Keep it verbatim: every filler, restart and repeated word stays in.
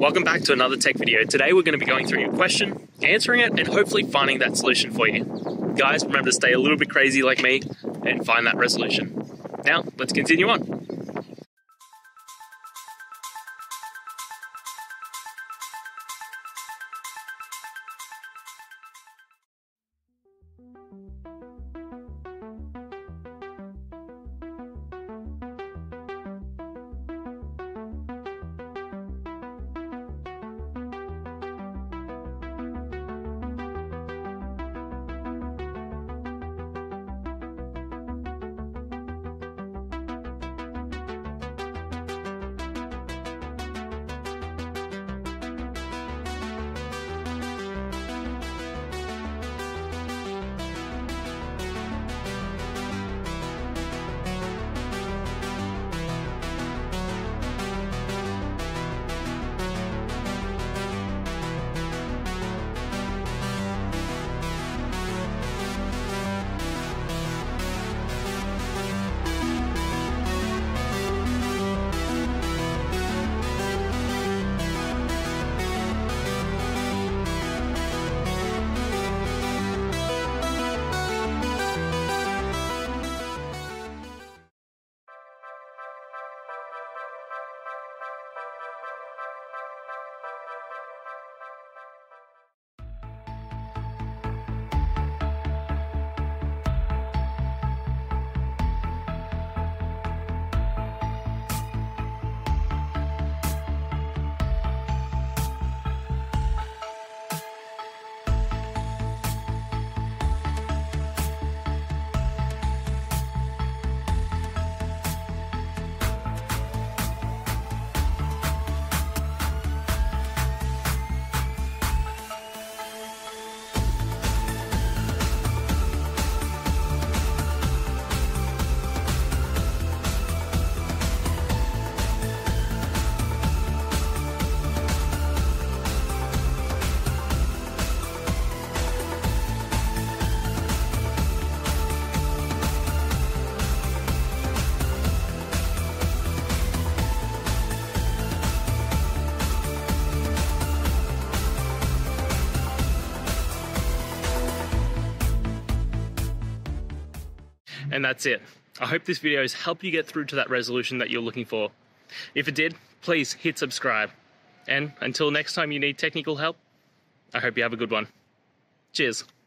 Welcome back to another tech video. Today we're going to be going through your question, answering it, and hopefully finding that solution for you. Guys, remember to stay a little bit crazy like me and find that resolution. Now, let's continue on. And that's it. I hope this video has helped you get through to that resolution that you're looking for. If it did, please hit subscribe. And until next time you need technical help, I hope you have a good one. Cheers.